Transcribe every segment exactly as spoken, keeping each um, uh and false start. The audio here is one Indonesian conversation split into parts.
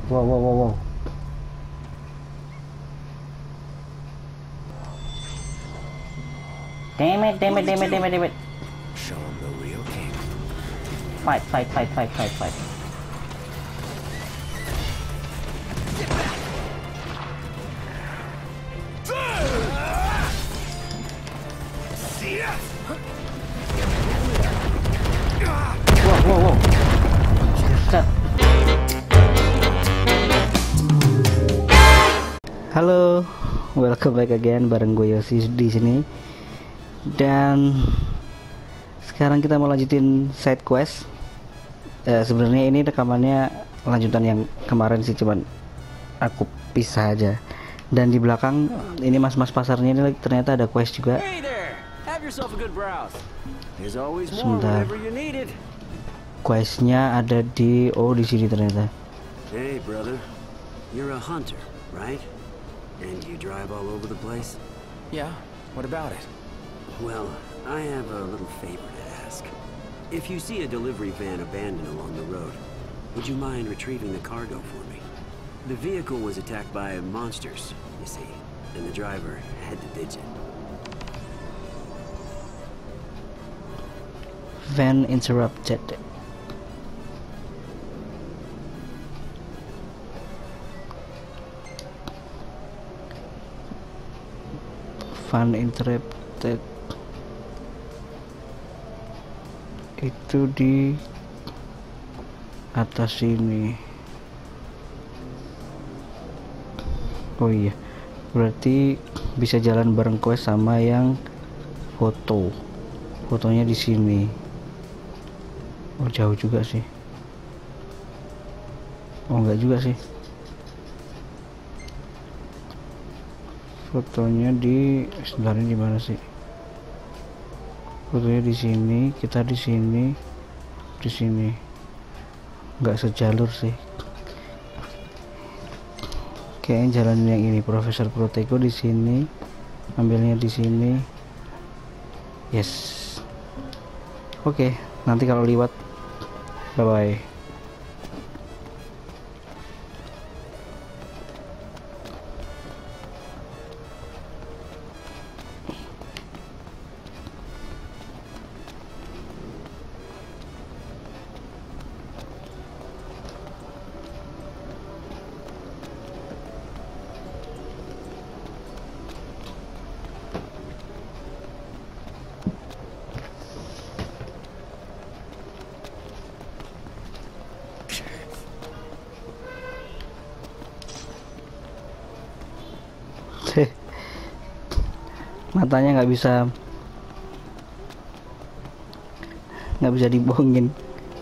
Wow, wow, wow, wow. Damn it, damn it, damn it, damn it, damn it. Show him the real king. Fight, fight, fight, fight, fight, fight. Wow, wow, wow. Set. Halo, welcome back again bareng gue Yosi di sini. Dan sekarang kita mau lanjutin side quest. Eh, sebenarnya ini rekamannya lanjutan yang kemarin sih, cuman aku pisah aja. Dan di belakang ini mas-mas pasarnya ini ternyata ada quest juga. Hey there. Have yourself a good browse. There's always more Sebentar. whenever you need it. Questnya ada di oh di sini ternyata. Hey, brother. You're a hunter, right? And you drive all over the place? Yeah. What about it? Well, I have a little favor to ask. If you see a delivery van abandoned along the road, would you mind retrieving the cargo for me? The vehicle was attacked by monsters, you see, and the driver had to ditch it. Van interrupted. Van interrupted itu di atas sini. Oh iya, berarti bisa jalan bareng quest sama yang foto. Fotonya di sini. Oh, jauh juga sih. Oh, enggak juga sih. Fotonya di sebenarnya di mana sih? Fotonya di sini, kita di sini, di sini. Nggak sejalur sih. Kayaknya jalan yang ini, Profesor Protego di sini, ambilnya di sini. Yes. Oke, nanti kalau liwat, bye bye. Matanya nggak bisa nggak bisa dibohongin.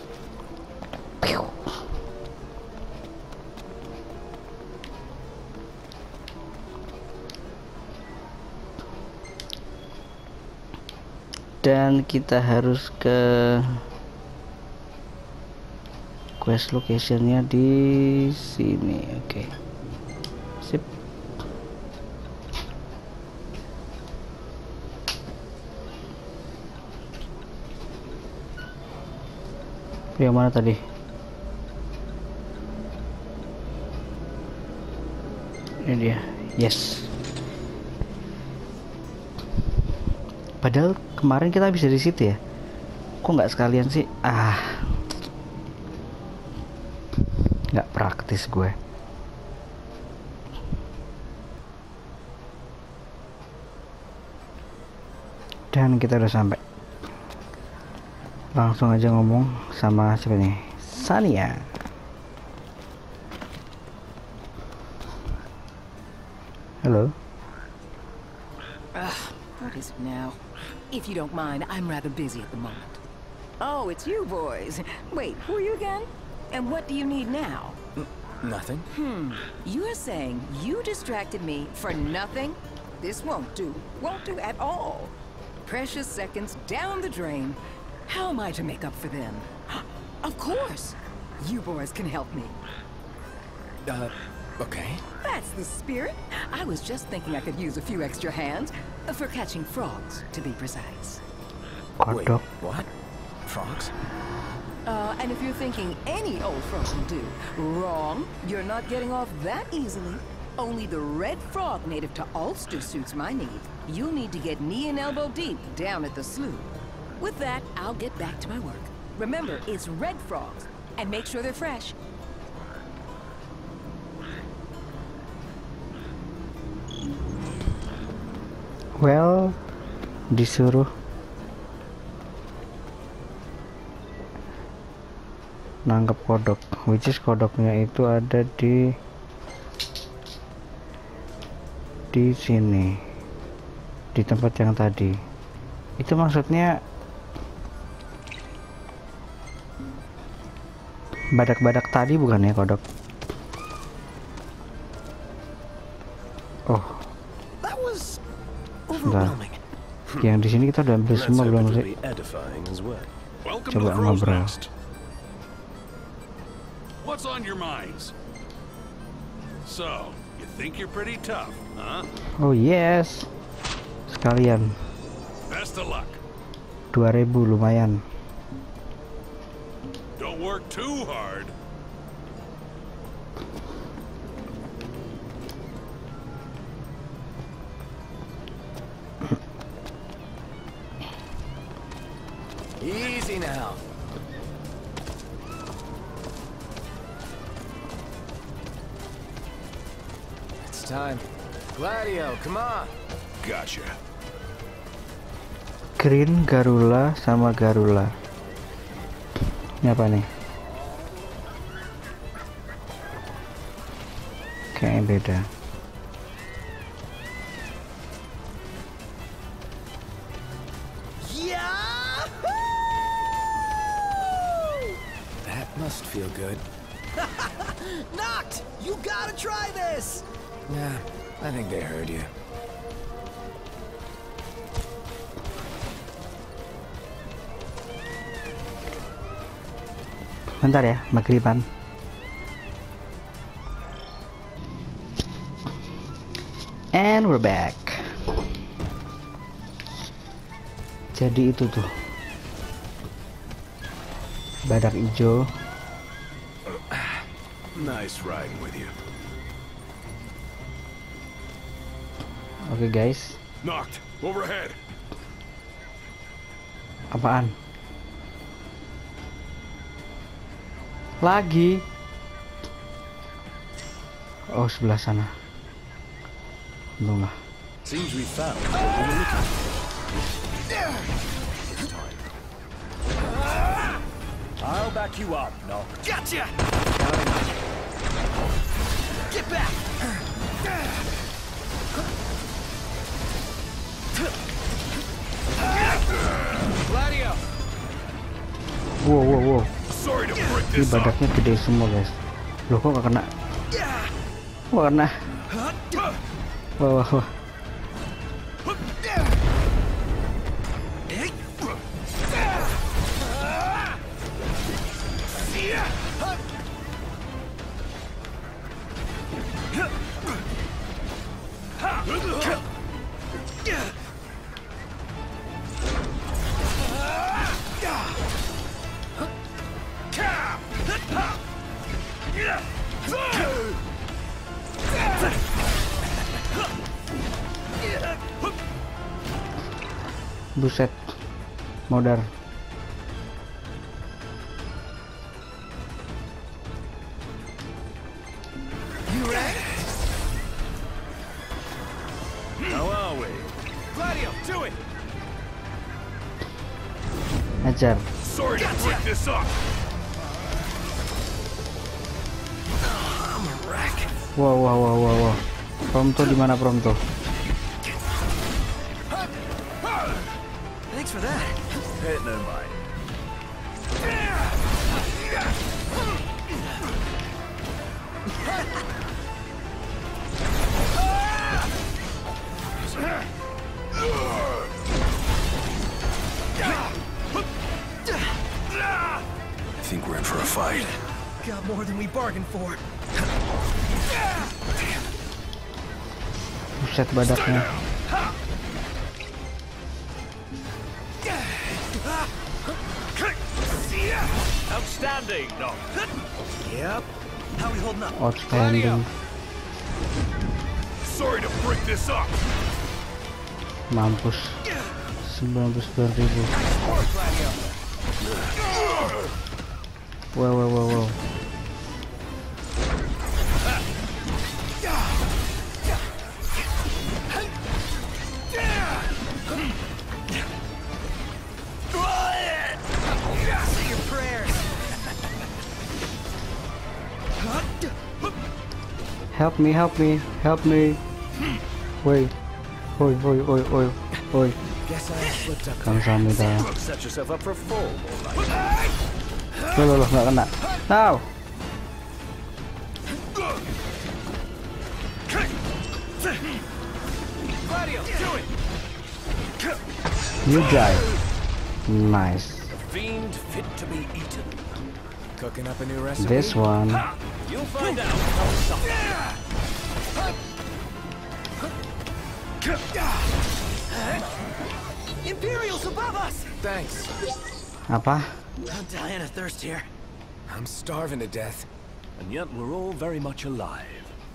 Dan kita harus ke quest locationnya di sini. Oke, sip. Yang mana tadi? Ini dia. Yes. Padahal kemarin kita bisa di situ ya. Kok nggak sekalian sih? Ah, nggak praktis gue. Dan kita udah sampai. Langsung aja ngomong sama siapa nih? Sania. Halo. Uh, what is it now? If you don't mind, I'm rather busy at the moment. Oh, it's you boys. Wait, who are you again? And what do you need now? N nothing. Hmm. You're saying you distracted me for nothing? This won't do. Won't do at all. Precious seconds down the drain. How am I to make up for them? Of course. You boys can help me. Uh, okay. That's the spirit. I was just thinking I could use a few extra hands. For catching frogs, to be precise. Wait, what? frogs? Uh, and if you're thinking any old frog will do, wrong. You're not getting off that easily. Only the red frog native to Ulster suits my need. You'll need to get knee and elbow deep down at the slough. With that, I'll get back to my work. Remember, it's red frogs, and make sure they're fresh. Well, disuruh nangkep kodok, which is kodoknya itu ada di di sini, di tempat yang tadi. Itu maksudnya badak-badak tadi bukan ya kodok? Oh, enggak. Yang di sini kita udah ambil semua belum sih? Coba ngobrol. What's on your minds? So, you think you're pretty tough, huh? Oh yes. Sekalian. Best of luck. dua ribu lumayan. Don't work too hard. Easy now. It's time. Gladio, come on. Gotcha. Green Garula sama Garula. Ini apa nih? Kayaknya beda. That must feel good. Knocked! You gotta try this! Yeah, I think they heard you. Bentar ya, maghriban. And we're back. Jadi itu tuh badak hijau. Nice riding with you. Oke okay, guys. Knocked. Overhead. Apaan? Lagi. Oh, sebelah sana. Belum lah. Seems we found what we were looking for. I'll back you up, no. Gotcha! Get back! Gladio! Wow, wow, wow. Sorry to break Ini this up. badaknya gede semua guys. Loh kok gak kena? Wah kena. Wah, wah, wah. Buset, modar. How are we? Gladio, do it! Ajar. Sorry to break this up. I'm a wreck. Wow, wow, wow, wow, wow. Prompto di mana Prompto? Thanks for that. Hey, no mind. I think we're in for a fight. Got more than we bargained for. Buset badaknya. Outstanding, Doc. Yep. How we holding up? Outstanding. Sorry to break this up. Mampus. sembilan puluh sembilan ribu. Wow, wow, wow, wow. Help me, help me, help me. Woi, woi, woi, woi, woi, woi. Guess I slipped up. Kamsahamnida. Set yourself up for a fall, all right. Loh, loh, loh, nggak kena. Now. Gladio, do it. You die. Nice. Fiend fit to be eaten. Cooking up a new recipe. This one. You'll find out. Imperials above us. Thanks. Apa? I'm dying of thirst here. I'm starving to death. And yet we're all very much alive.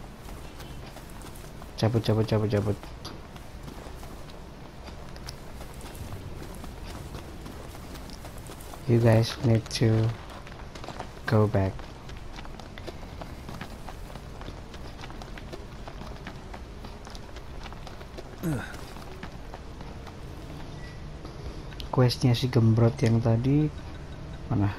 Cabut, cabut, cabut, cabut. You guys need to go back. Questnya si gembrot yang tadi mana?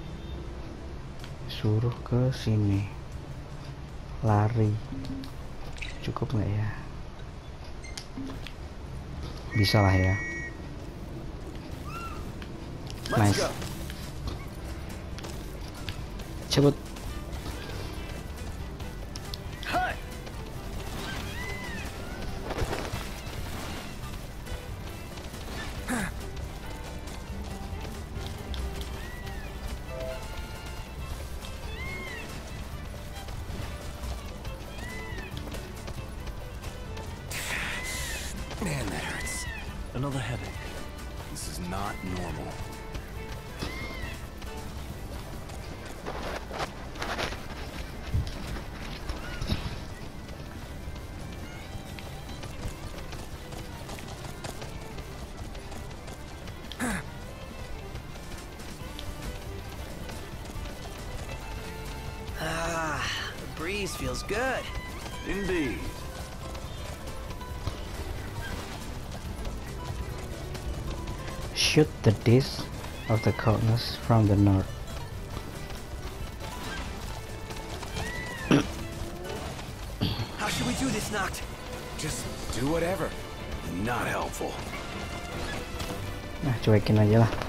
Suruh ke sini. Lari. Cukup nggak ya? Bisa lah ya. Nice. Cabut. Man, that hurts. Another headache. This is not normal. Ah, the breeze feels good. Indeed. Shoot the disk of the coldness from the north. How should we do this, Noct? Just do whatever. Not helpful. Nah, cuekin aja lah.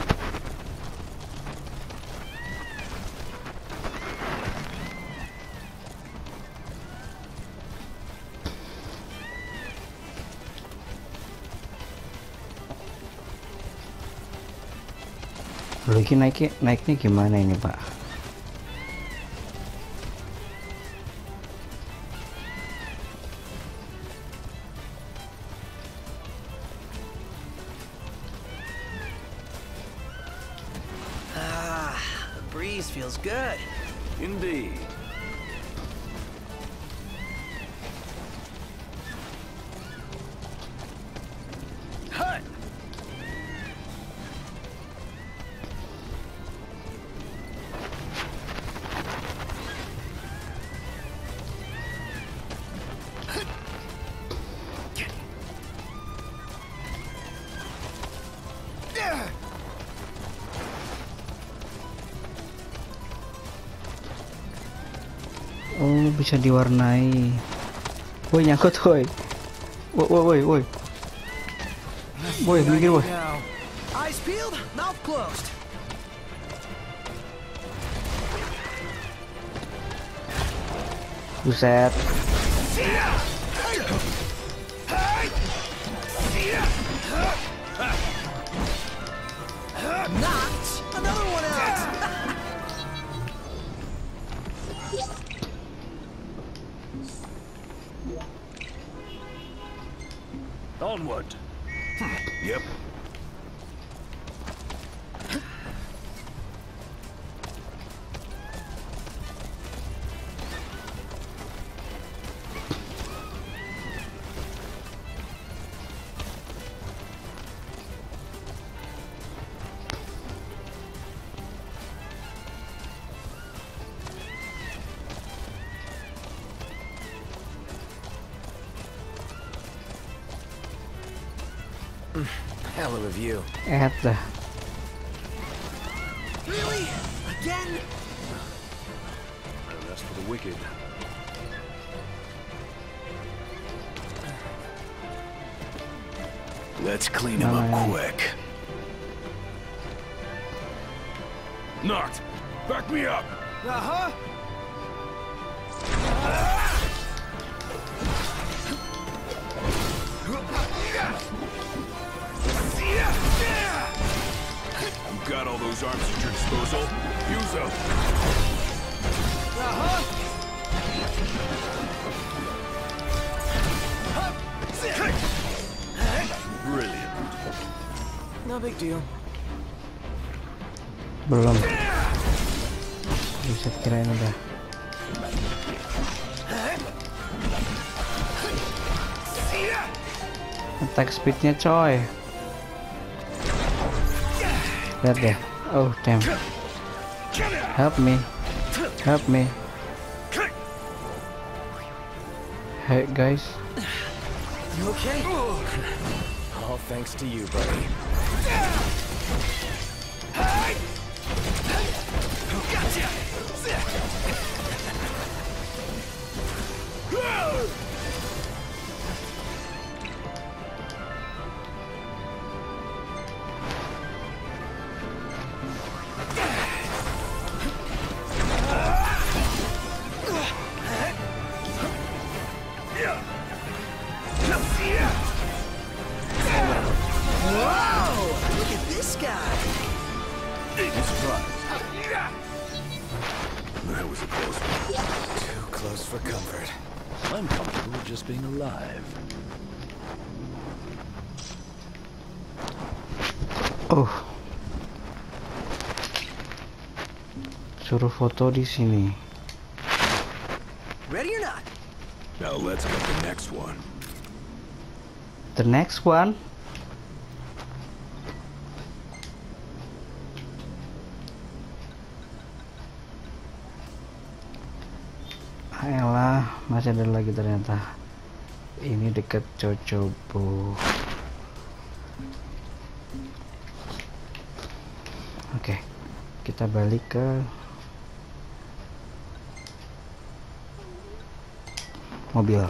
Lalu ini naiknya, naiknya gimana ini, Pak? Ah, the breeze feels good. Indeed. Oh, bisa diwarnai. Woi, nyangkut, woi. Woi, woi, woi, woi. Woi, minggir, woi. Now, eyes peeled, mouth closed. Buset. Knocked another one out. Onward. Yep. Hell of a view. Eh dah. Really? Again? That's for the wicked. Let's clean him up quick. Knocked. Back me up. Uh-huh. You got all those arms at your disposal. Use them. Uh-huh. Brilliant. No big deal. Belum. Bisa kirain udah. Attack speednya coy. Lihat deh. Oh damn. Help me. Help me. Hey guys. You okay? All thanks to you, buddy. Gotcha. That was a close one. Too close for comfort. I'm comfortable just being alive. Oh. Suruh foto di sini. Ready or not? Now let's get the next one. The next one. Ayolah, masih ada lagi ternyata. Ini deket Cocobo. Oke, kita balik ke mobil.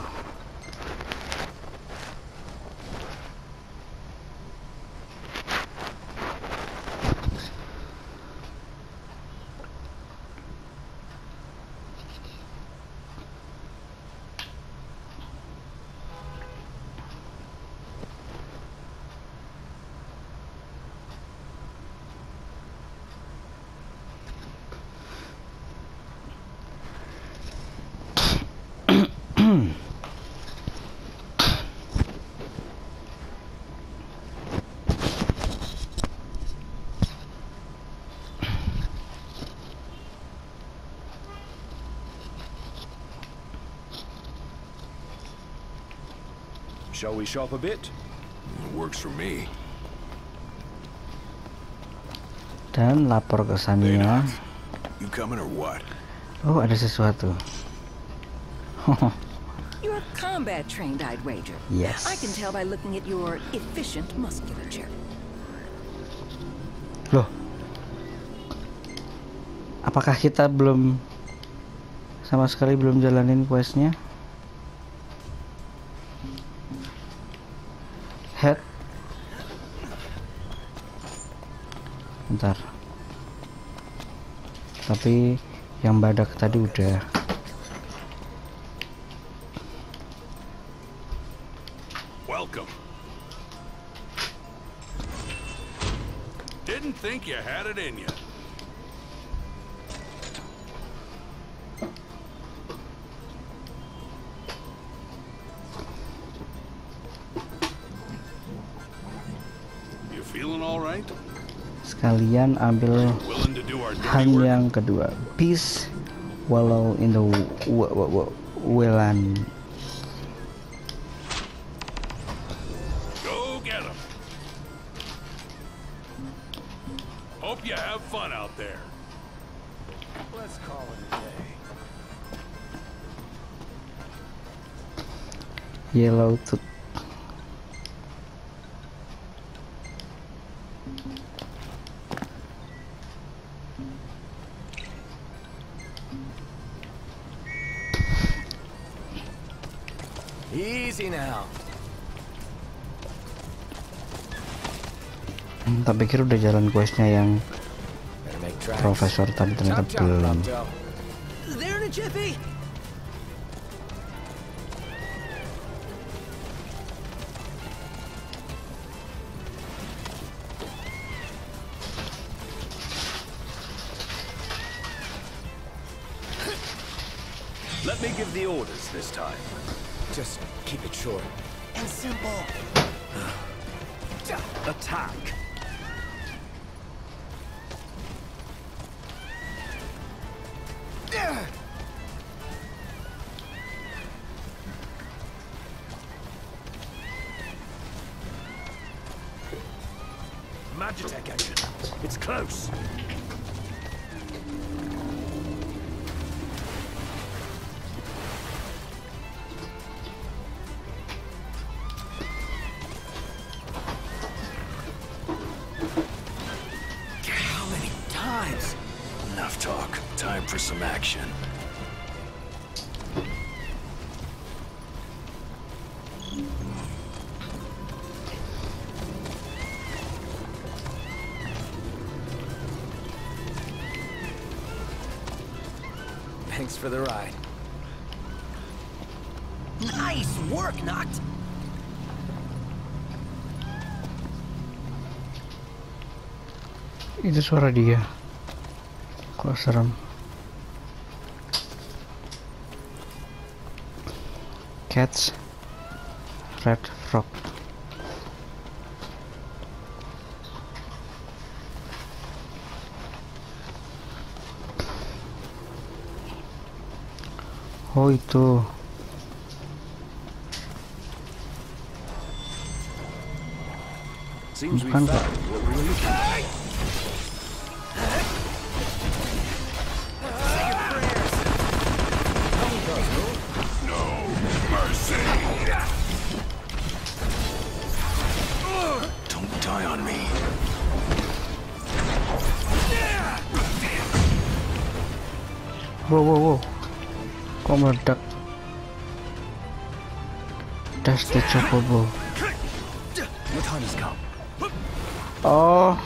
Shall we shop a bit? It works for me. Dan lapor ke Sania. You coming or what? Oh, ada sesuatu. You're combat trained, I'd wager. Yes. I can tell by looking at your efficient musculature. Loh. Apakah kita belum sama sekali belum jalanin questnya? Head. Bentar. Tapi yang badak tadi udah. Welcome. Didn't think you had it in you. You feeling all right? Sekalian ambil Willing to do our dirty han work? yang kedua. Peace walau in the Welan. Go get 'em. Hope you have fun out there. Let's call it a day. Yellow tooth. Easy now. Hmm, tak pikir udah jalan questnya yang Better make tracks. profesor tadi, ternyata Chop, chop, belum. Prompto. There in a jiffy. Let me give the orders this time. Just keep it short. And simple. Attack. Magitech engine. It's close. How many times? Enough talk. Time for some action. Thanks for the ride. Nice work, Noct. Itu suara dia. Kok serem. Cats, red frog. Oh itu. Seems we Bukan, found Pak. what we were looking for. No mercy. Don't die on me. Wow wow wow. Kok meledak? That's the chocobo. Your time has come. Oh.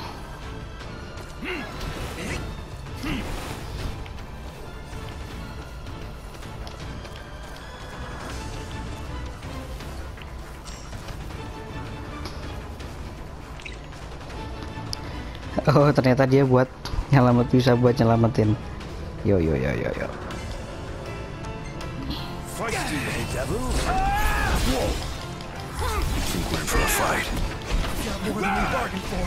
Oh, ternyata dia buat nyelamat, bisa buat nyelamatin. Yo yo yo yo yo. Feisty little devil. Whoa. You think we're in for a fight? More than we bargained for.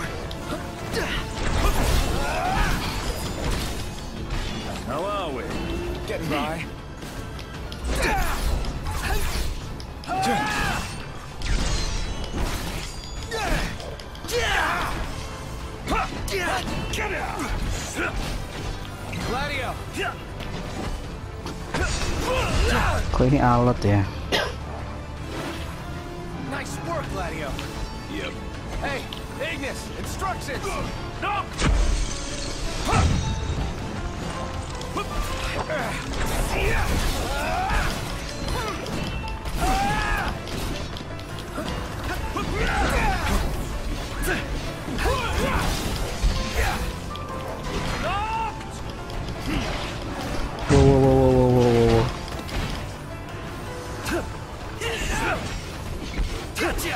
How are we? Getting by. Gladio. Kok ini alot ya? Nice work, Gladio. Yep. Hey, Ignis, instructions. No! Wow wow wow wow wow wow wow. Gotcha.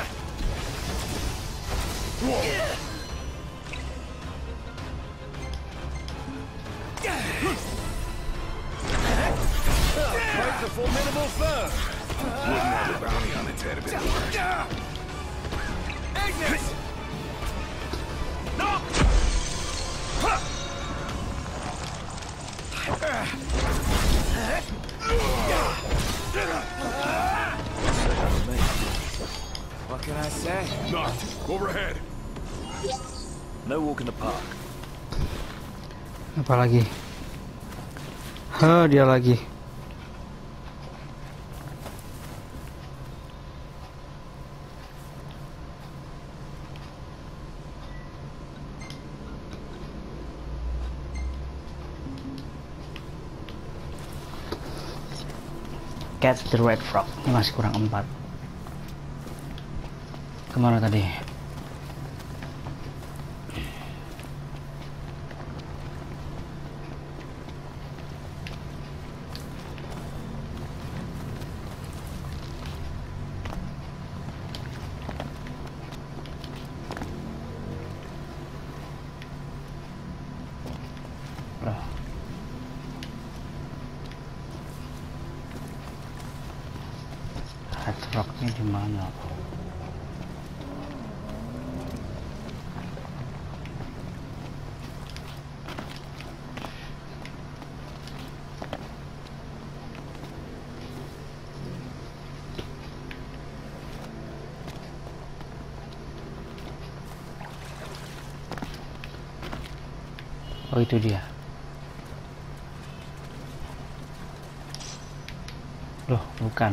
Quite the formidable foe. Wouldn't have a bounty on its head if it weren't. Ignis. No! What can I say? Knocked. Overhead. No walk in the park. Apa lagi? Hah, dia lagi. catch the red frog. Ini masih kurang empat. Kemana tadi? Rocknya di mana? Oh, itu dia. Loh, bukan.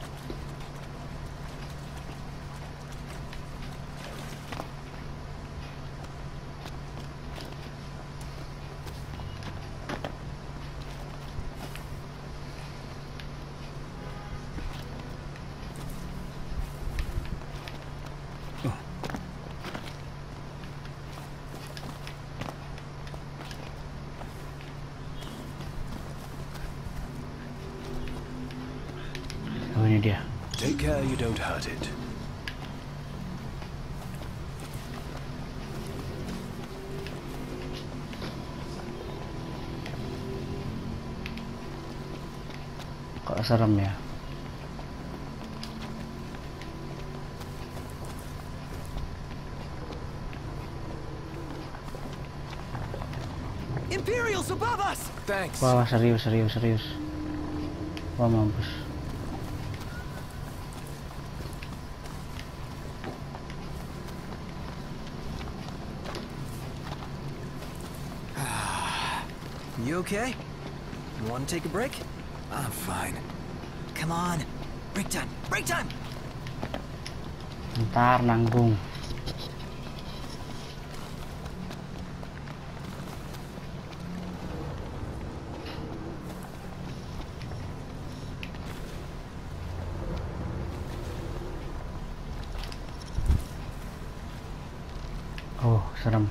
Ini dia. Take care you don't hurt it. Kok serem ya? Imperials above us! Thanks. Wah, serius, serius, serius. Wah, mampus. You okay? Want to take a break? I'm fine. Come on. Break time. Break time! Ntar nanggung. Oh, serem.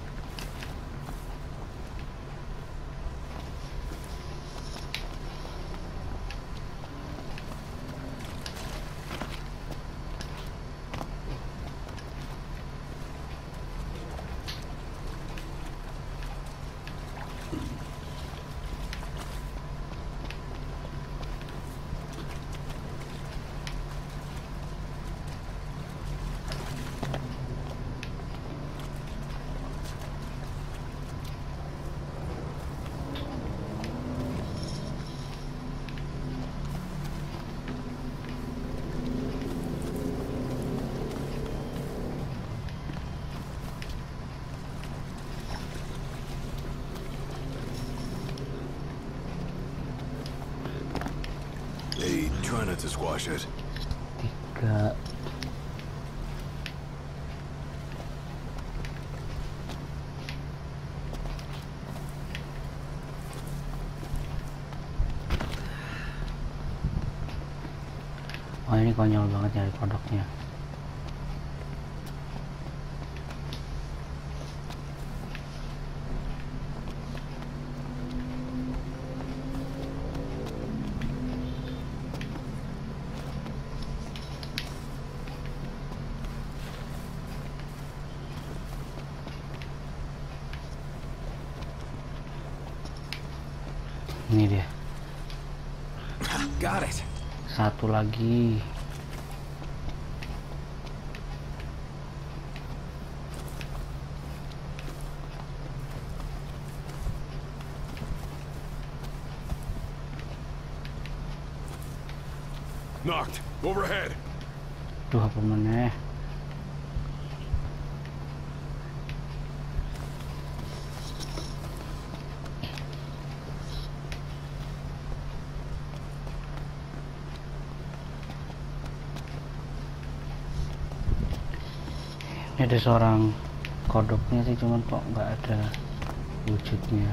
Hey, try not to squash it. Tiga. Oh, ini konyol banget nyari kodoknya. Ini dia. Got it. Satu lagi. Knocked. Overhead. Duh, apa meneh? Ini ada seorang kodoknya sih, cuman kok nggak ada wujudnya.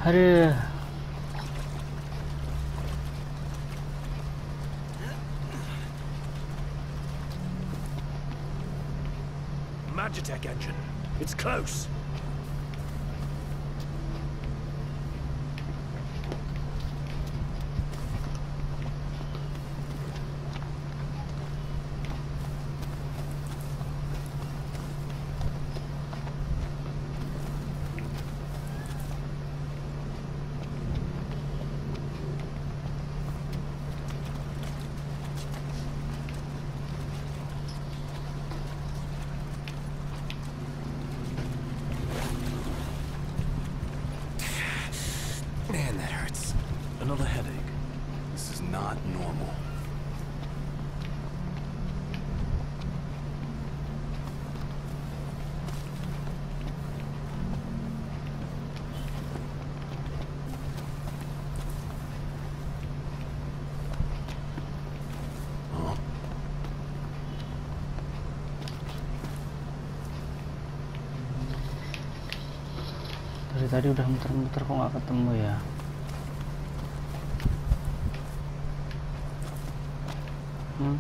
Aduh. Magitech engine. It's close. Man, that hurts. Another headache. This is not normal. Huh? Dari tadi udah muter-muter kok nggak ketemu ya. Hmm.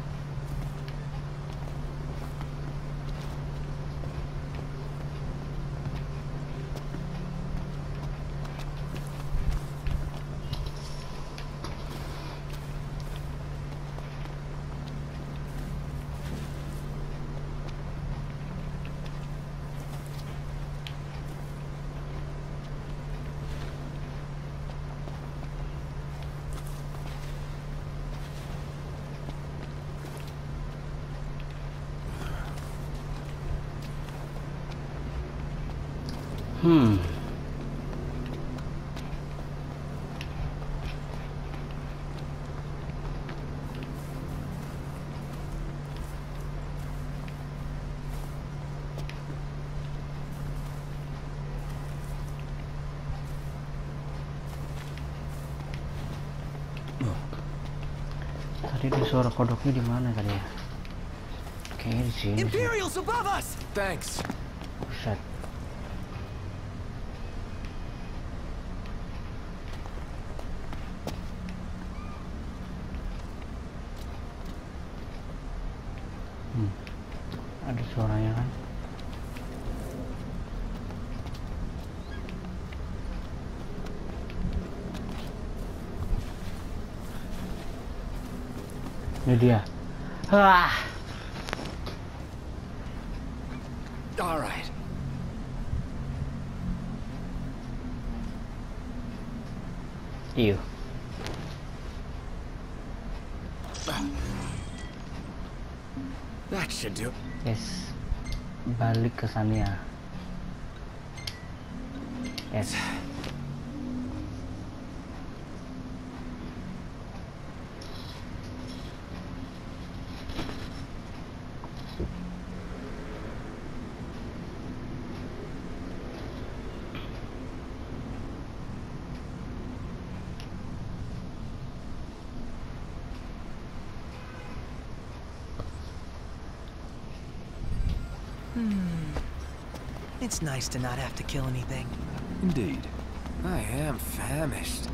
Hmm. Tadi di suara kodoknya di mana tadi ya? Kayaknya di sini. Imperials above us! Thanks. Buset. Hmm. Ada suaranya kan? Ini dia. Ah. All right. Iyo. That should do. Yes. Balik ke sana. Yes. Hmm. It's nice to not have to kill anything. Indeed. I am famished.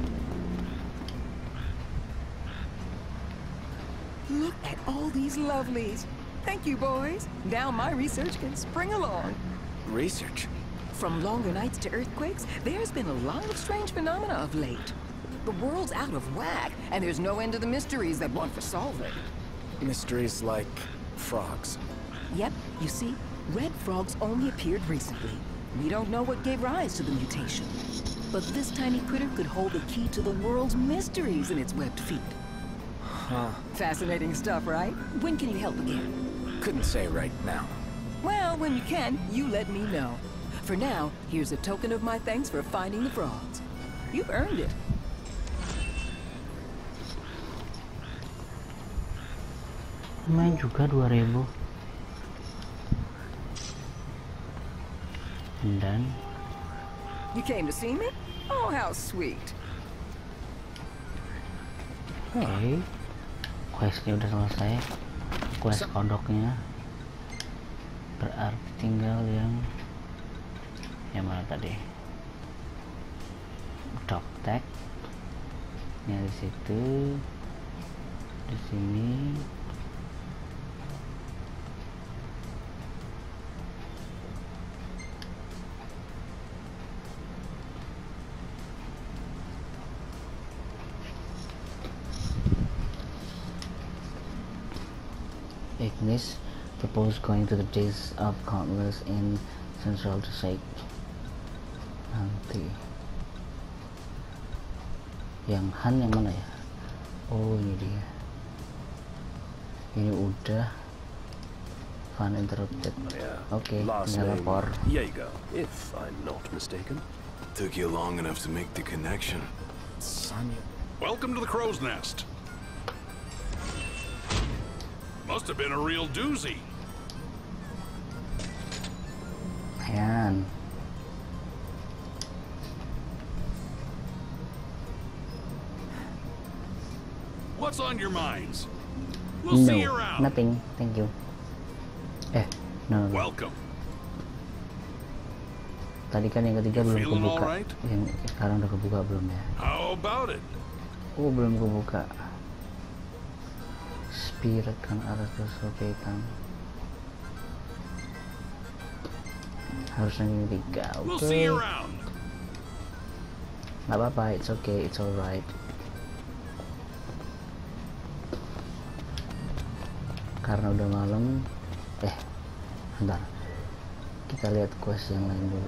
Look at all these lovelies. Thank you, boys. Now my research can spring along. Research? From longer nights to earthquakes, there's been a lot of strange phenomena of late. The world's out of whack, and there's no end to the mysteries that want to solve it. Mysteries like frogs. Yep, you see, red frogs only appeared recently. We don't know what gave rise to the mutation. But this tiny critter could hold the key to the world's mysteries in its webbed feet. Huh. Fascinating stuff, right? When can you help again? Couldn't say right now. Well, when you can, you let me know. For now, here's a token of my thanks for finding the frogs. You've earned it. Main juga dua ribu. Dan You came to see me? Oh, how sweet. hey, questnya udah selesai. Quest kodoknya. Berarti tinggal yang yang mana tadi? attack. Ini di situ, di sini. Ignis, propose going to the days of countless in central to shake. Nanti yang Han yang mana ya? Oh ini dia. Ini udah fun interrupted. Oke, tinggal lapor. Jaeger, if I'm not mistaken. Took you long enough to make the connection. Welcome to the crow's nest. Must have been a real doozy. Ayan. What's on your minds? We'll No, see you around. nothing. Thank you. Eh, no, no. Welcome. Tadi kan yang ketiga You belum feeling kebuka. alright? Yang sekarang udah kebuka belum ya? How about it? Oh, belum kebuka. Spirit kan harus disesuaikan. Harus yang tiga. Oke. We'll see you around. Nggak apa-apa, it's okay, it's alright. Karena udah malam. Eh, bentar. Kita lihat quest yang lain dulu.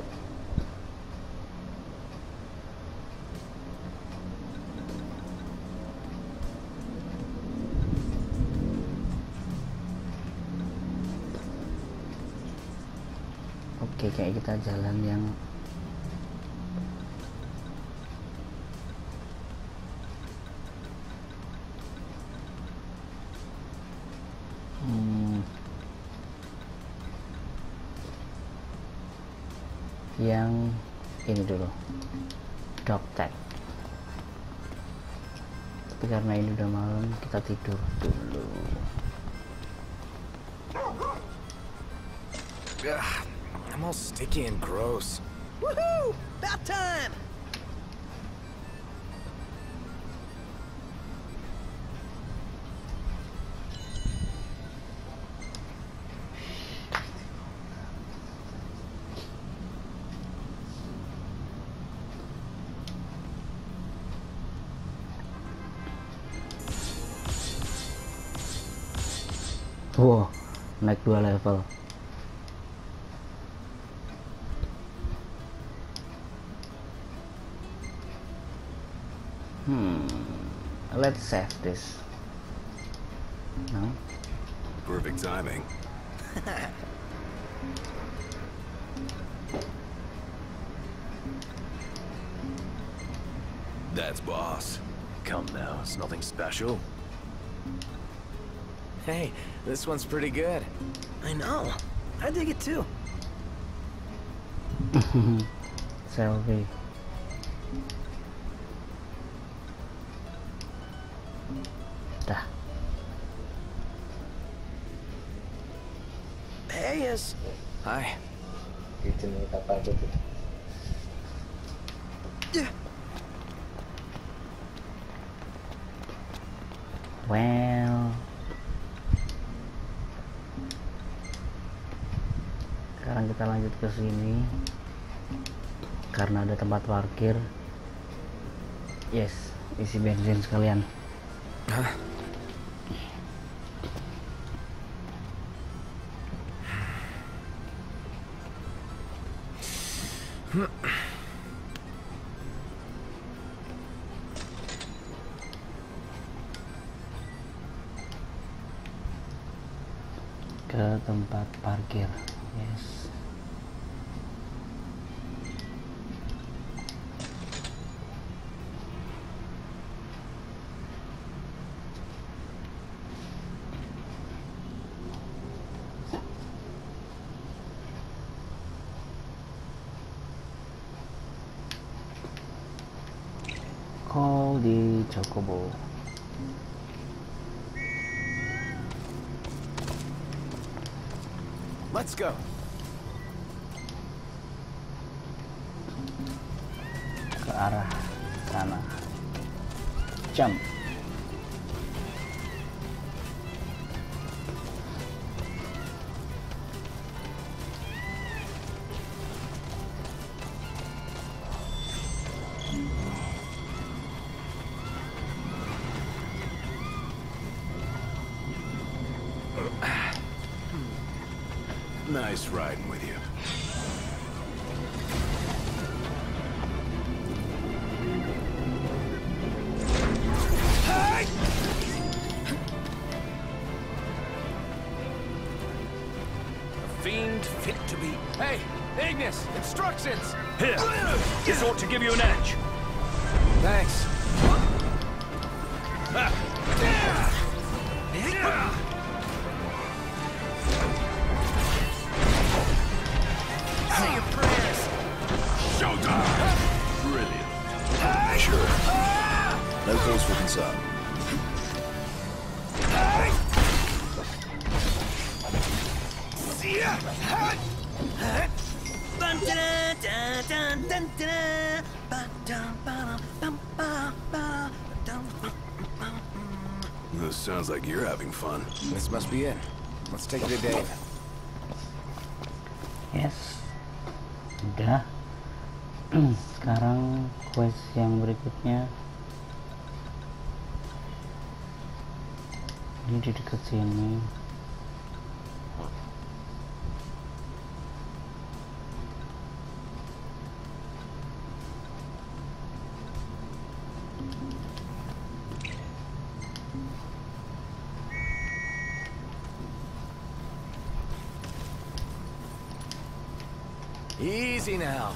Oke, kayak kita jalan yang hmm, yang ini dulu, dog tag. Tapi karena ini udah malam, kita tidur dulu. Ugh, I'm all sticky and gross. Woohoo! About time! Wow, naik dua level. Hmm, let's save this. No? Perfect timing. That's boss. Come now, it's nothing special. Hey, this one's pretty good. I know. I dig it too. Selfie. Dah. Hey, yes. Hi. Well. Sekarang kita lanjut ke sini. Karena ada tempat parkir. Yes, isi bensin sekalian. Hah? Ke tempat parkir. Yes. Call di Chocobo. Let's go. Ke arah sana. Jump. Nice riding with you. A fiend fit to be. Hey, Ignis! Instructions! Here! This ought to give you an edge. Thanks. Say your prayers. Showtime! Brilliant. Sure. No cause for concern. This sounds like you're having fun. This must be it. Let's take it to Dave. Yes, udah. Sekarang quest yang berikutnya ini di dekat sini. Easy now.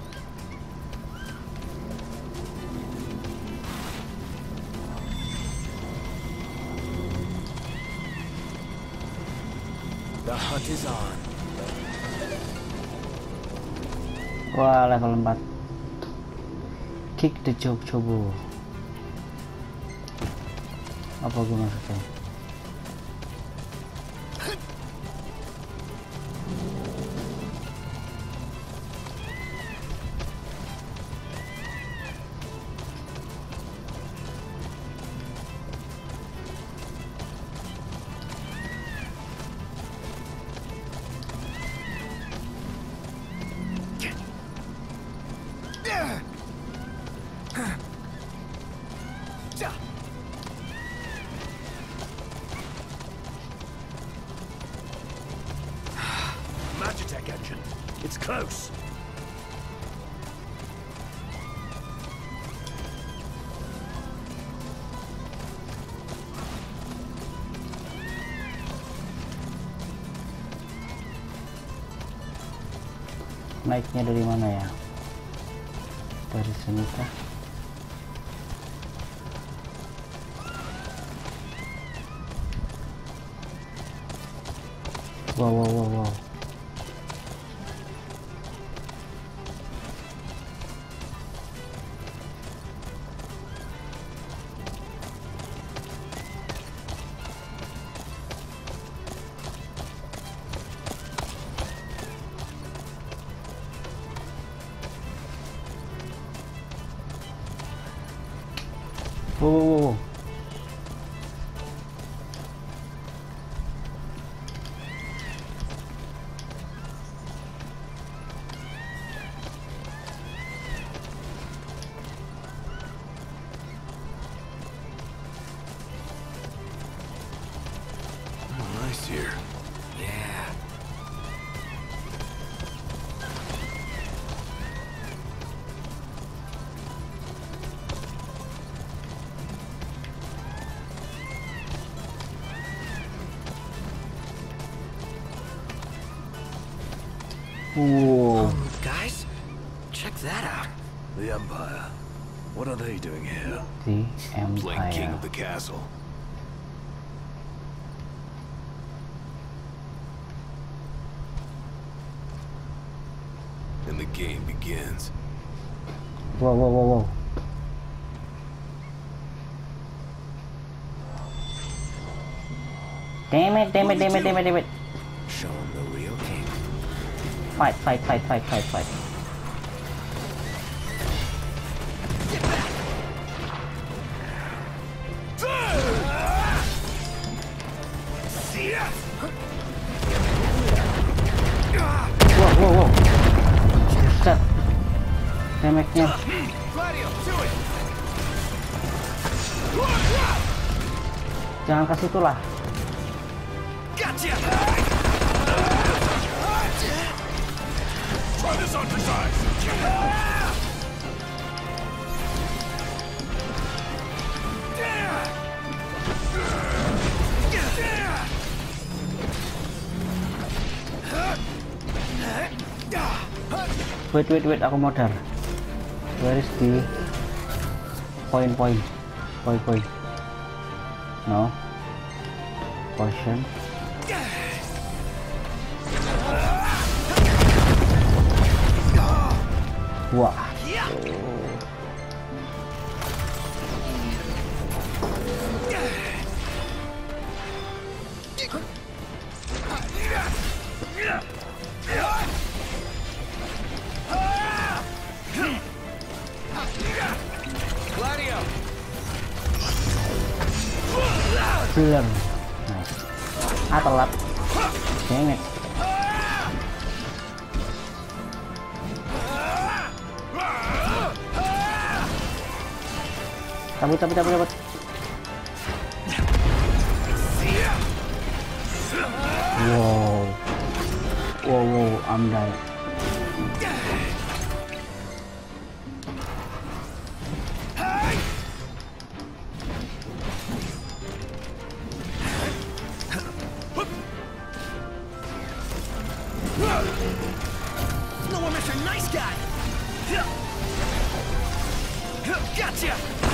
The hunt is on. Wah, level empat. Kick the job coba. Apa gue maksudnya? Magitech engine. It's close. Naiknya dari mana ya? Dari sini kah? Wow, wow, wow, wow. Wow, wow, wow. Nice here. Yeah. Wow. Um, guys, check that out. The Empire. What are they doing here? The Playing king Empire. of the castle. And the game begins. Wow, wow, wow, wow. Damn it, damn it, damn it, damn it, damn it. Show him the real king. Fight, fight, fight, fight, fight, fight. Get back! Wow, wow, wow. Set. Damage-nya. Jangan ke situ lah. Try this on for size. Wait, wait, wait, aku modal. Where is the point, point, point, point? No. Potion. Wah. Belum. Nice. Ah, telat. Dang it. Cabut, cabut, cabut, cabut. Wow. Wow, wow, I'm dying. No one Mister Nice Guy. Gotcha.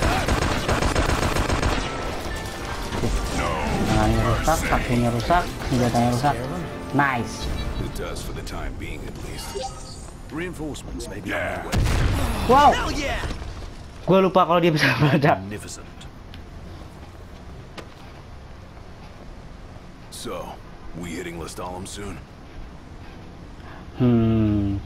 Tangannya rusak, kakinya rusak, senjatanya rusak. Nice. It does for the time being, at least. Reinforcements may be Yeah. on their way. Wow. Hell yeah. Gue lupa kalau dia bisa meledak. Magnificent. So, we hitting Lestalem soon? Hmm.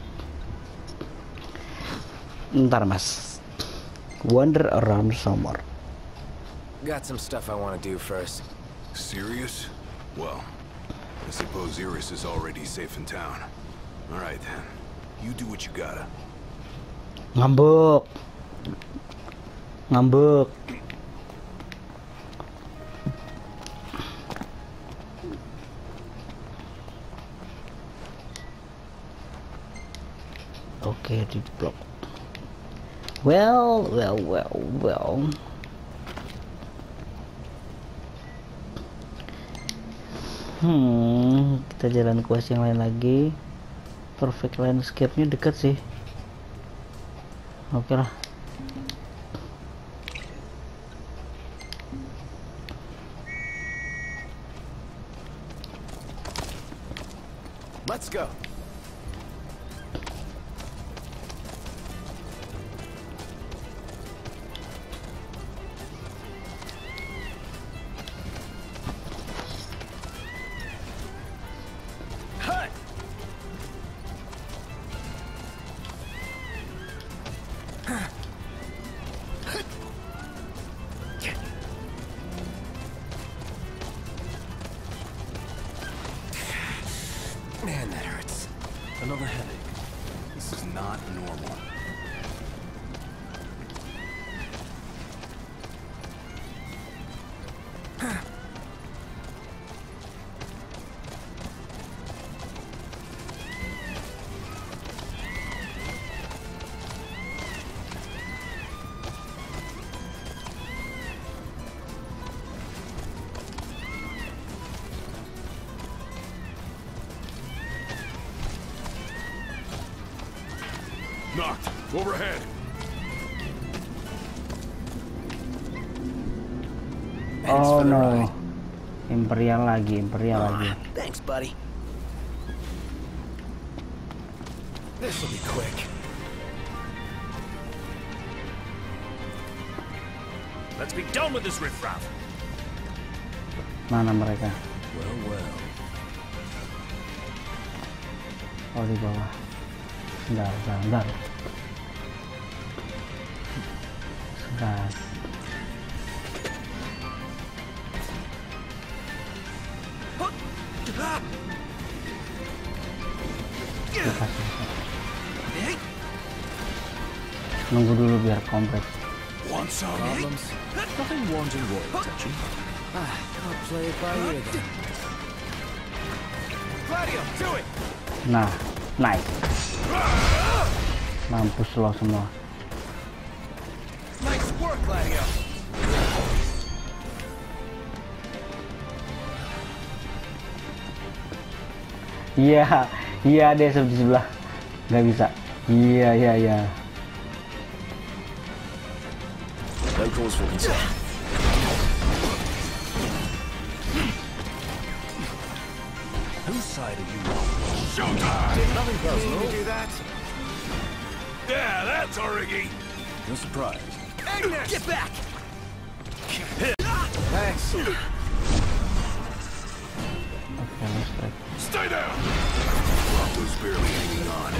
Ntar mas. Wander around somewhere. Got some stuff I want to do first. Serious? Well, I suppose Iris is already safe in town. Alright then. You do what you gotta. Ngambek. Ngambek. Oke, di blok. Well, well, well, well. Hmm, kita jalan quest yang lain lagi. Perfect landscape-nya dekat sih. Oke lah. Let's go. Man, that hurts. Another headache. This is not normal. Knocked. Overhead. Thanks Oh for the no. ride. Imperial lagi, Imperial lagi. Thanks, buddy. This'll be quick. Let's be done with this riffraff. Mana mereka? Well, well. Oh, di bawah. Bentar, bentar, bentar. Sebentar. Nunggu dulu biar komplit. Want some? Problems? Nothing wanting royal attention. Ah, I'll play it by ear then. Gladio, do it! Nah, nice. Mampus lo semua. Nice work, Gladio! Iya, iya dia di sebelah. Nggak bisa. Iya, iya, iya. No cause for concern. Whose side are you on? Showtime! Nothing personal. do that? Yeah, that's Origi. You're surprised. Ignis! Get back! Thanks. Oke, let's try. Stay down! Rocco's barely hanging on.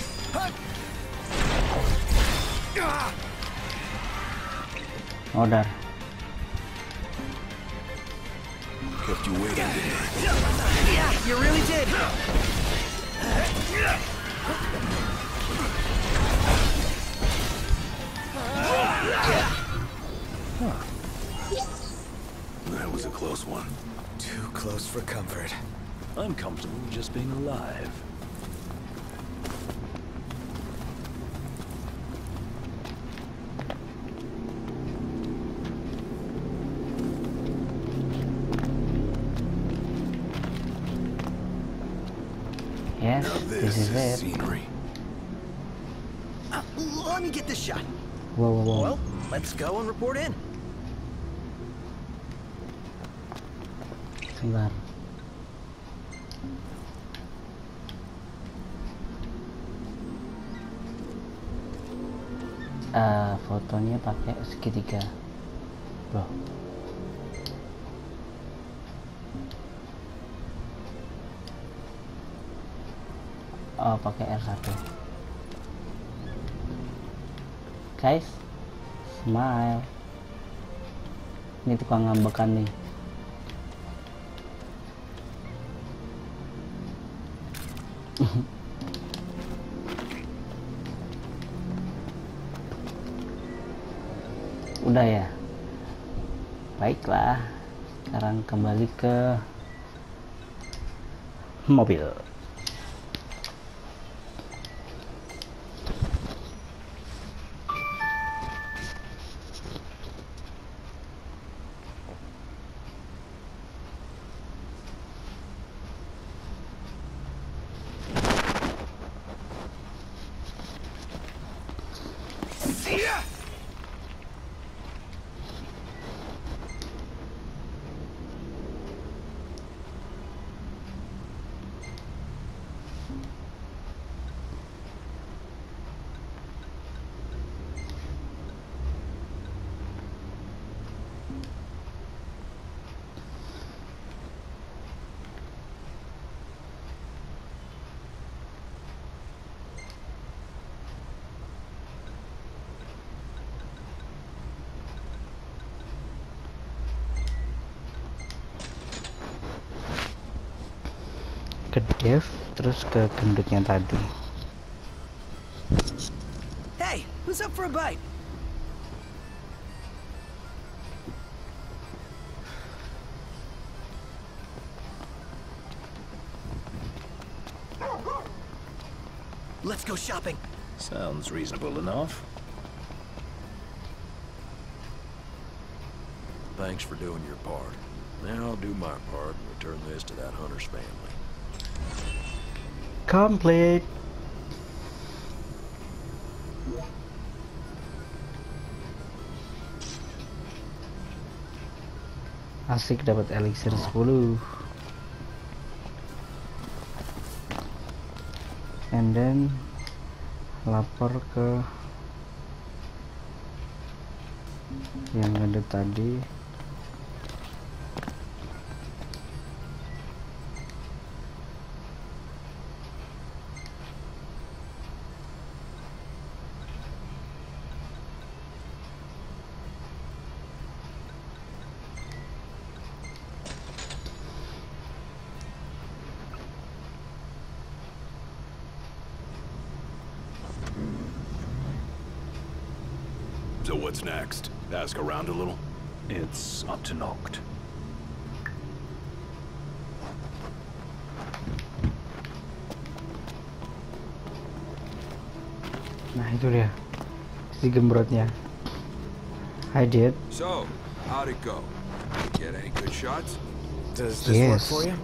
Order. Kept you waiting, didn't I? Yeah, you really did! That was a close one. Too close for comfort. I'm comfortable just being alive. Yes, Now this this is is it. scenery. Uh, let me get this shot. Wow, wow, wow. Well, let's go and report in. Sebentar. Uh, fotonya pakai segitiga, bro. Oh, pakai R satu. Guys, smile. Ini tukang ngambekan nih. Udah ya. Baiklah. Sekarang kembali ke mobil. Ke dev terus ke gendutnya tadi. Hey, who's up for a bite? Let's go shopping. Sounds reasonable enough. Thanks for doing your part. Now I'll do my part and return this to that hunter's family. Complete. Asik dapat elixir sepuluh. And then lapor ke yang ada tadi. what's next? Ask around a little? It's unlocked. Nah itu dia si gembrotnya. I did. So, how'd it go? Get any good shots? Does this work Yes. for you?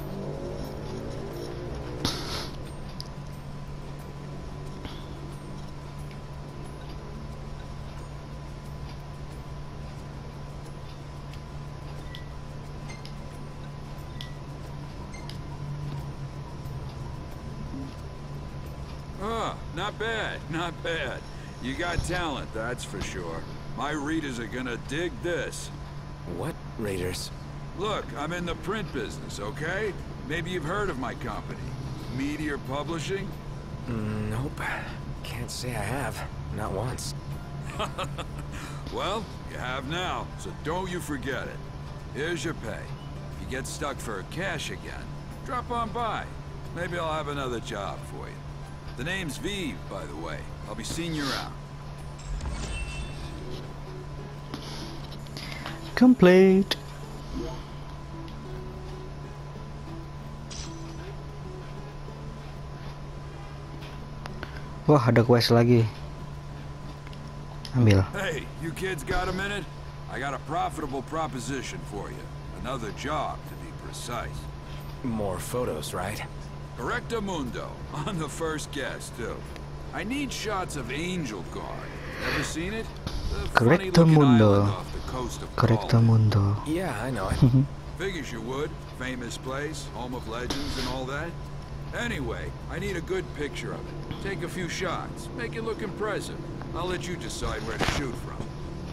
Ah, not bad, not bad. You got talent, that's for sure. My readers are gonna dig this. What raiders? Look, I'm in the print business, okay? Maybe you've heard of my company. Meteor Publishing? Mm, nope. Can't say I have. Not once. Well, you have now, so don't you forget it. Here's your pay. If you get stuck for cash again, drop on by. Maybe I'll have another job for you. The name's Vive, by the way. I'll be seeing you around. Complete. Wah, ada quest lagi. Ambil. Hey, you kids got a minute? I got a profitable proposition for you. Another job, to be precise. More photos, right? Correcto mundo, on the first guess, too. I need shots of Angel Guard. Ever seen it? The Correcto funny-looking mundo. island off the coast of Correcto Gaul. mundo. Yeah, I know it. Figures you would. Famous place, home of legends and all that. Anyway, I need a good picture of it. Take a few shots. Make it look impressive. I'll let you decide where to shoot from.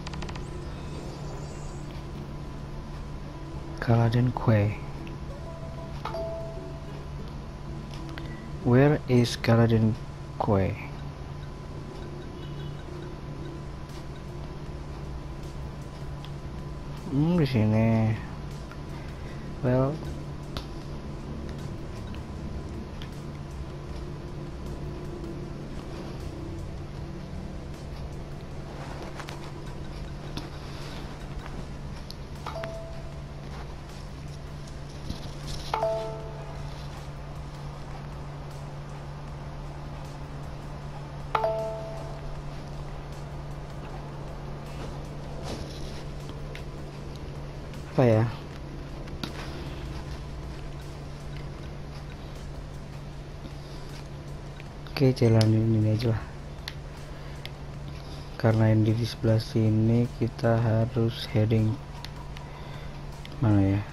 Kaladen Quay. Where is Kaladen Quay? Hmm, di sini. Well, apa ya? Oke, jalanin ini aja lah. Karena yang di sebelah sini kita harus heading mana ya?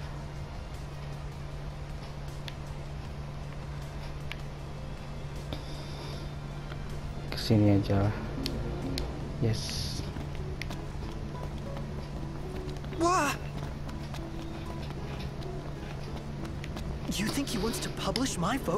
Kesini aja lah. Yes. Wah! You think he wants to publish my photo?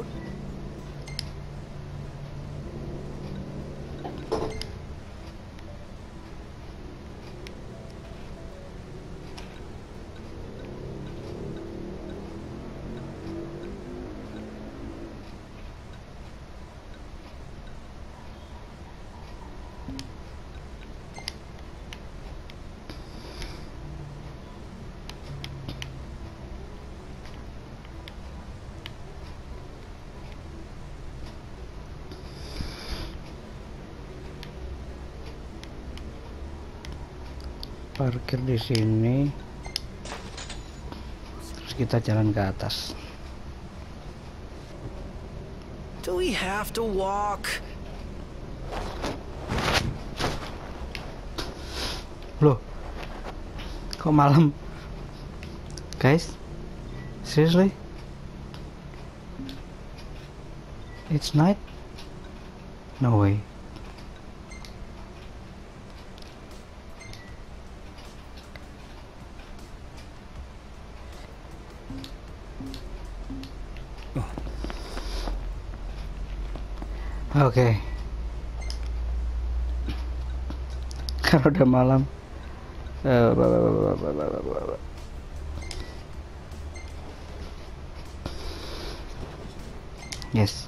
Parkir di sini, terus kita jalan ke atas. Do we have to walk? Loh, kok malam, guys? Seriously? It's night? No way. Oke, okay. Karena udah malam. Uh, yes.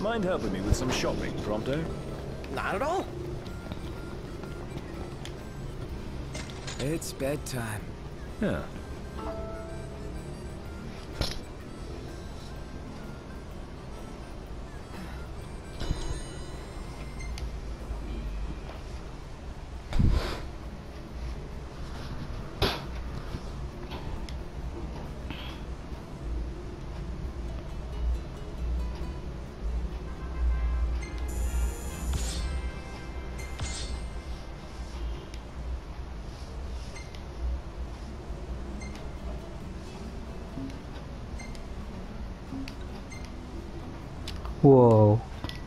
Mind helping me with some shopping, Prompto? Not at all. It's bedtime. Yeah. Wow.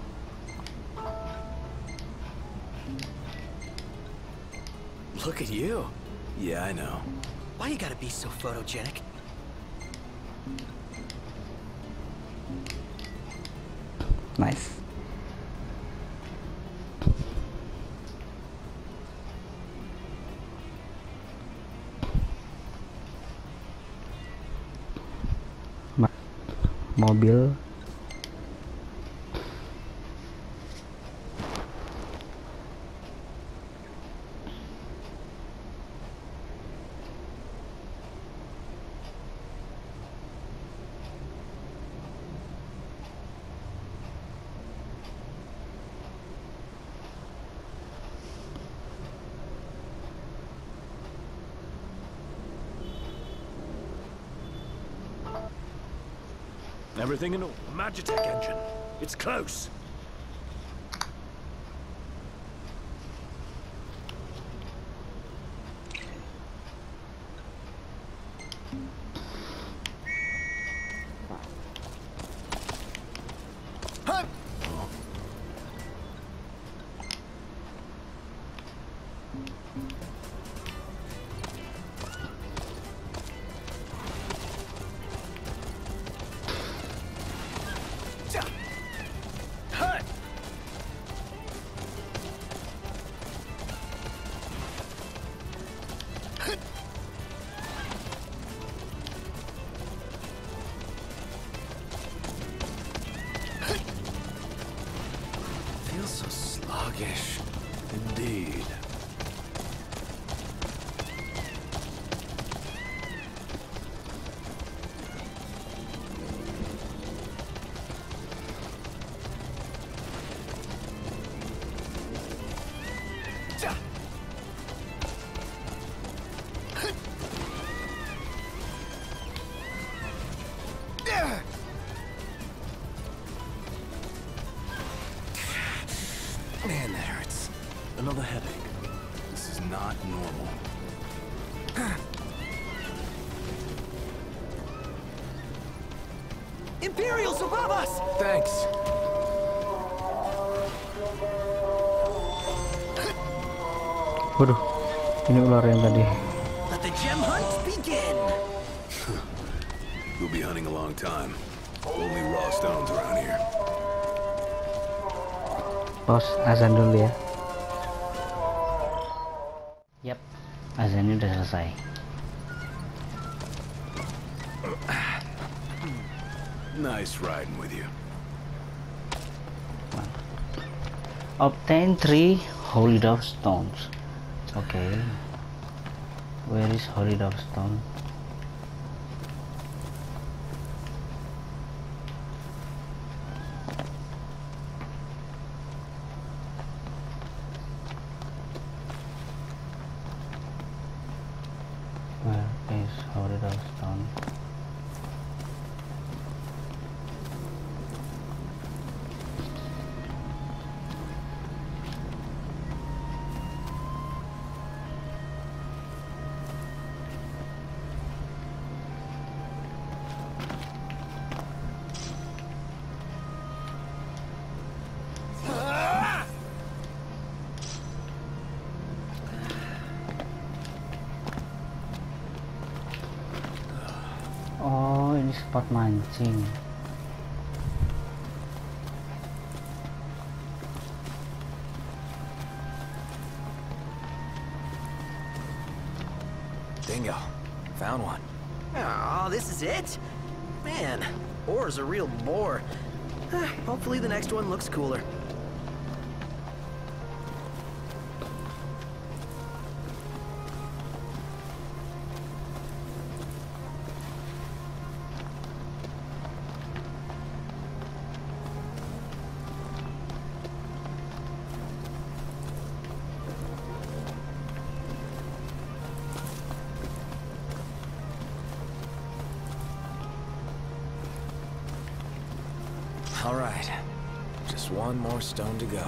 Look at you. Yeah, I know. Why you gotta be so photogenic? Nice. Ma- mobil. Everything in order. Magitech engine. It's close. Feels so sluggish. Indeed. Man, that hurts. Another headache. This is not normal. Imperials above us! Thanks. Waduh, ini ular yang tadi. Let the gem hunt begin! We'll be hunting a long time. Only raw stones around here. Bos, azan dulu ya. Yap, azannya udah selesai. Nice riding with you. Obtain three holy dove stones. Okay. Where is holy dove stone? Where is holy dove stone? Oh, ini spot mancing. Bingo. Found one. Oh, this is it? Man, ore's a real bore. Hopefully the next one looks cooler. All right. Just one more stone to go.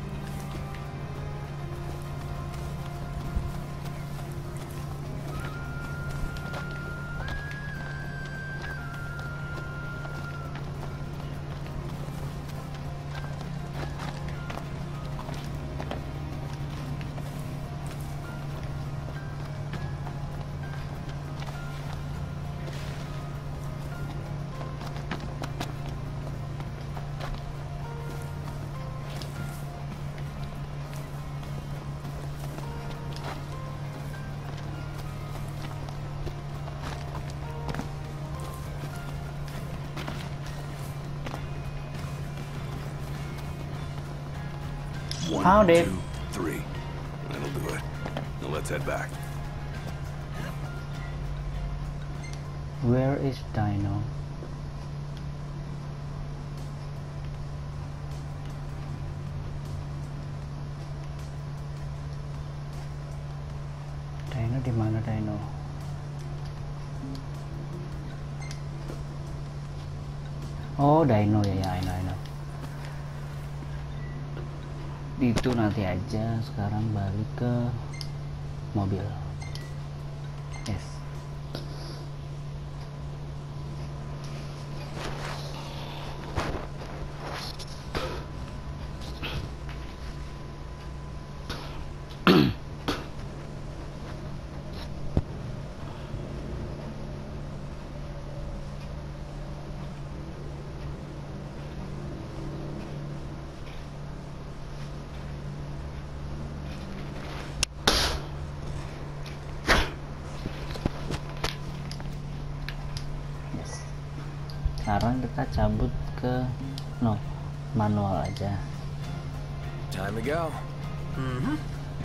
One, Found it. two, three. That'll do it. Now let's head back. Where is Dino? Dino di mana Dino? Oh, Dino ya ya, I know, I know. Itu nanti aja, sekarang balik ke mobil. Yes. Sekarang kita cabut ke no manual aja. Time to go. Mm-hmm.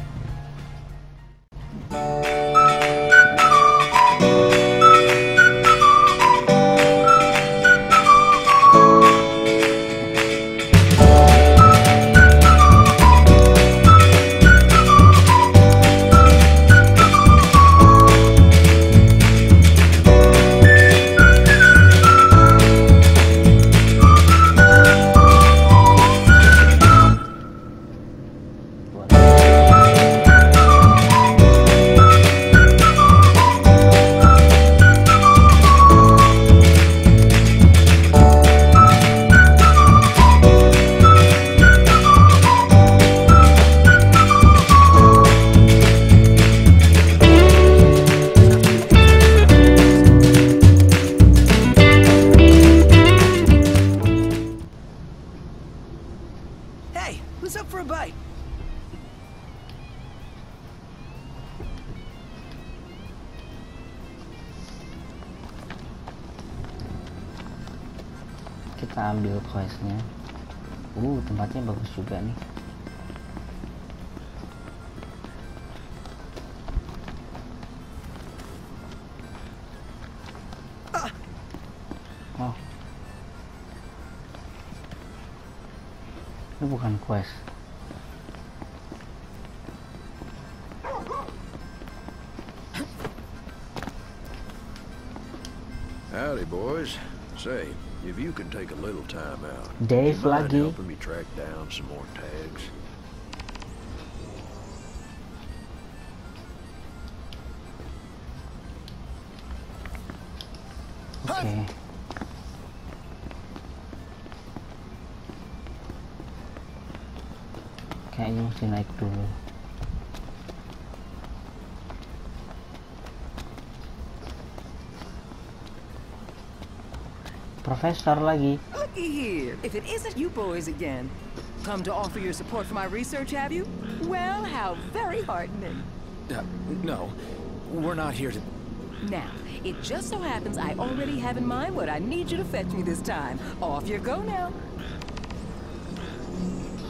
Who's up for a bite? Kita ambil questnya. Uh, tempatnya bagus juga nih. Oh, ini bukan quest. Howdy, boys. Say, if you can take a little time out, Dave do you mind lagi. helping me track down some more tags? Oke. Okay. Kayaknya mesti naik dulu. Profesor lagi. Looky here. If it isn't you boys again. Come to offer your support for my research, have you? Well, how very heartening. Uh, no, we're not here to... Now, it just so happens I already have in mind what I need you to fetch me this time. Off you go now.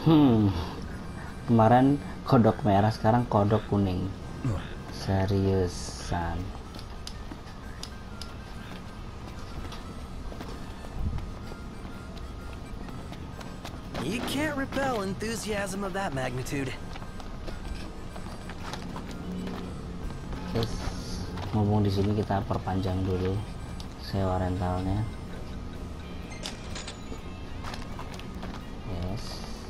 Hmm, kemarin kodok merah, sekarang kodok kuning. Seriusan. You can't repel enthusiasm of that magnitude. Terus ngomong di sini kita perpanjang dulu sewa rentalnya. Yes.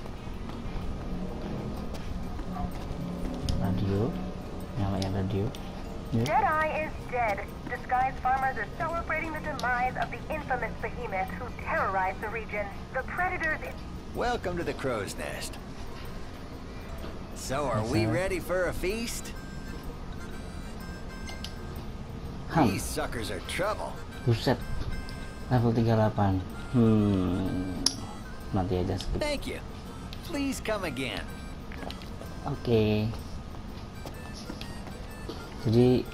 Radio, nyalain radio. Yep. Jedi is dead. Disguised farmers are celebrating the demise of the infamous behemoth who terrorized the region. The predators. Welcome to the crow's nest. So, are we ready for a feast? Hum. These suckers are trouble. Buset, level tiga puluh delapan. Hmm, nanti aja skip. Thank you. Please come again. Oke. Okay. Jadi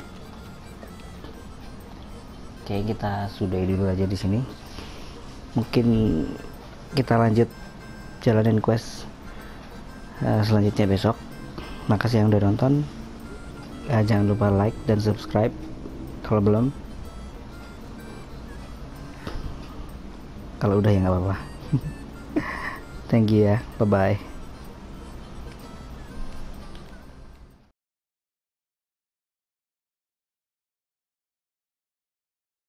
kayak kita sudahi dulu aja di sini. Mungkin kita lanjut jalanin quest uh, selanjutnya besok. Makasih yang udah nonton. Uh, jangan lupa like dan subscribe kalau belum. Kalau udah ya nggak apa-apa. Thank you ya. Bye bye.